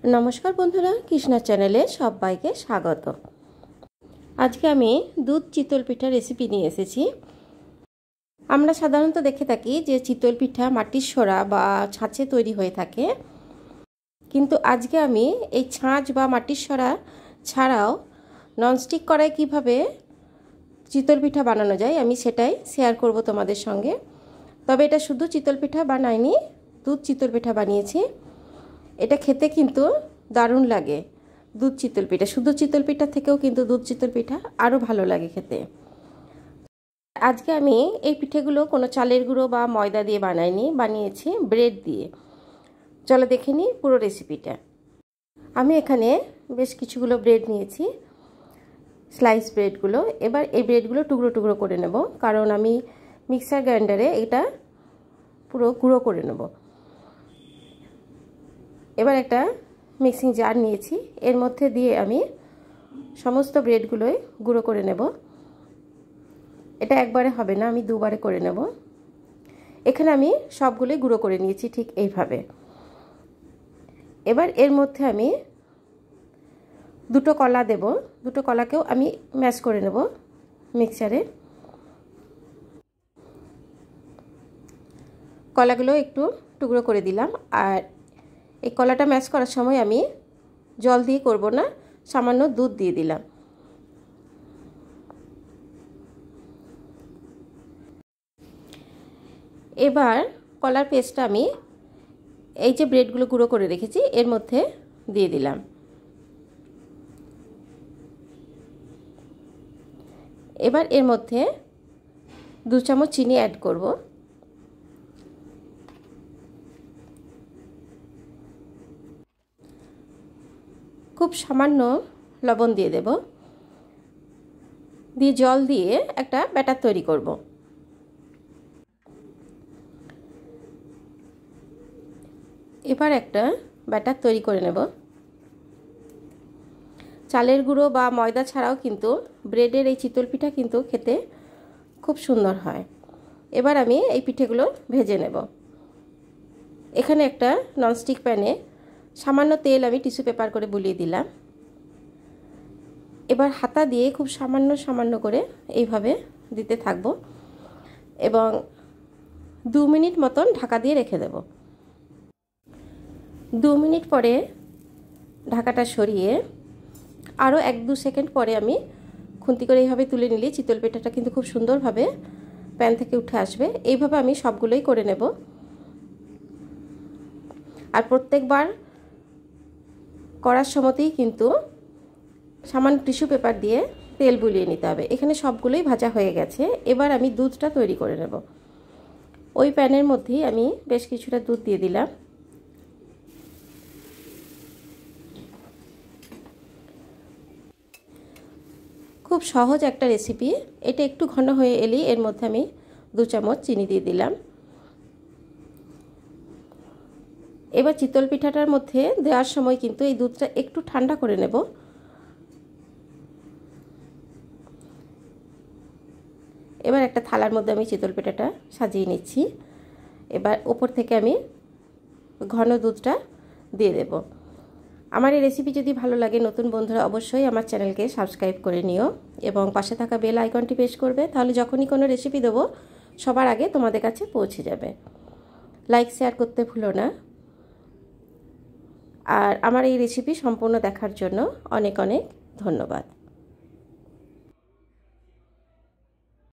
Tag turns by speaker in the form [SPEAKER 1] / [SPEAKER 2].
[SPEAKER 1] নমস্কার বন্ধুরা, কৃষ্ণা চ্যানেলে সবাইকে স্বাগত। আজকে আমি দুধ চিতল পিঠা রেসিপি নিয়ে এসেছি। আমরা সাধারণত দেখে থাকি যে চিতল পিঠা মাটির সরা বা ছাঁচে তৈরি হয়ে থাকে, কিন্তু আজকে আমি এই ছাঁচ বা মাটির সরা ছাড়াও ননস্টিক কড়াই কীভাবে চিতল পিঠা বানানো যায় আমি সেটাই শেয়ার করব তোমাদের সঙ্গে। তবে এটা শুধু চিতল পিঠা বানাইনি, দুধ চিতল পিঠা বানিয়েছি। এটা খেতে কিন্তু দারুণ লাগে। দুধ চিতল পিঠা, শুধু চিতল পিঠা থেকেও কিন্তু দুধ চিতল পিঠা আরও ভালো লাগে খেতে। আজকে আমি এই পিঠেগুলো কোনো চালের গুঁড়ো বা ময়দা দিয়ে বানাইনি, বানিয়েছি ব্রেড দিয়ে। চলো দেখে নিই পুরো রেসিপিটা। আমি এখানে বেশ কিছুগুলো ব্রেড নিয়েছি, স্লাইস ব্রেডগুলো। এবার এই ব্রেডগুলো টুকরো টুকরো করে নেব, কারণ আমি মিক্সার গ্রাইন্ডারে এটা পুরো গুঁড়ো করে নেব। এবার একটা মিক্সিং জার নিয়েছি, এর মধ্যে দিয়ে আমি সমস্ত ব্রেডগুলোই গুঁড়ো করে নেব। এটা একবারে হবে না, আমি দুবারে করে নেব। এখানে আমি সবগুলোই গুঁড়ো করে নিয়েছি ঠিক এইভাবে। এবার এর মধ্যে আমি দুটো কলা দেব, দুটো কলাকেও আমি ম্যাশ করে নেব মিক্সারে। কলাগুলো একটু টুকরো করে দিলাম। আর এই কলাটা ম্যাশ করার সময় আমি জল দিয়ে করব না, সামান্য দুধ দিয়ে দিলাম। এবার কলার পেস্টটা আমি এই যে ব্রেডগুলো গুঁড়ো করে রেখেছি এর মধ্যে দিয়ে দিলাম। এবার এর মধ্যে 2 চামচ চিনি অ্যাড করব। খুব সামান্য লবণ দিয়ে দেব, দিয়ে জল দিয়ে একটা ব্যাটার তৈরি করব। এবার একটা ব্যাটার তৈরি করে নেব। চালের গুঁড়ো বা ময়দা ছাড়াও কিন্তু ব্রেডের এই চিতল পিঠা কিন্তু খেতে খুব সুন্দর হয়। এবার আমি এই পিঠেগুলো ভেজে নেব। এখানে একটা ননস্টিক প্যানে সামান্য তেল আমি টিস্যু পেপার করে বুলিয়ে দিলাম। এবার হাতা দিয়ে খুব সামান্য সামান্য করে এইভাবে দিতে থাকবো এবং 2 মিনিট মতন ঢাকা দিয়ে রেখে দেব। 2 মিনিট পরে ঢাকাটা সরিয়ে আরও 1-2 সেকেন্ড পরে আমি খুন্তি করে এইভাবে তুলে নিলে চিতল পিঠাটা কিন্তু খুব সুন্দরভাবে প্যান থেকে উঠে আসবে। এইভাবে আমি সবগুলোই করে নেব। আর প্রত্যেকবার করার সময়তেই কিন্তু সামান্য টিস্যু পেপার দিয়ে তেল বুলিয়ে নিতে হবে। এখানে সবগুলোই ভাজা হয়ে গেছে। এবার আমি দুধটা তৈরি করে নেব। ওই প্যানের মধ্যেই আমি বেশ কিছুটা দুধ দিয়ে দিলাম। খুব সহজ একটা রেসিপি। এটা একটু ঘন হয়ে এলেই এর মধ্যে আমি 2 চামচ চিনি দিয়ে দিলাম। এবার চিতল পিঠাটার মধ্যে দেওয়ার সময় কিন্তু এই দুধটা একটু ঠান্ডা করে নেব। এবার একটা থালার মধ্যে আমি চিতল পিঠাটা সাজিয়ে নিচ্ছি। এবার উপর থেকে আমি ঘন দুধটা দিয়ে দেব। আমার এই রেসিপি যদি ভালো লাগে, নতুন বন্ধুরা অবশ্যই আমার চ্যানেলকে সাবস্ক্রাইব করে নিও এবং পাশে থাকা বেল আইকনটি প্রেস করবে, তাহলে যখনই কোনো রেসিপি দেবো সবার আগে তোমাদের কাছে পৌঁছে যাবে। লাইক শেয়ার করতে ভুলো না। আর আমার এই রেসিপি সম্পূর্ণ দেখার জন্য অনেক অনেক ধন্যবাদ।